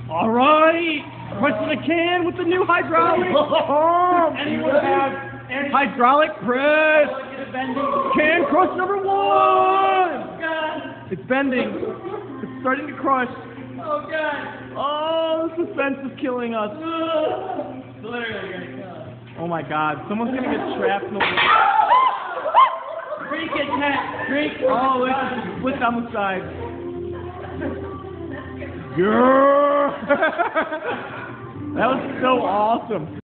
All right. Pressing the can with the new hydraulic. Anyone have any Hydraulic press. Can crush number 1. God. It's bending. It's starting to crush. Oh God. Oh, the suspense is killing us. Literally gonna kill us. Oh my God. Someone's gonna get trapped in the. Drink it, Matt. Drink. Oh, it's split down the side. Yeah. That was so awesome.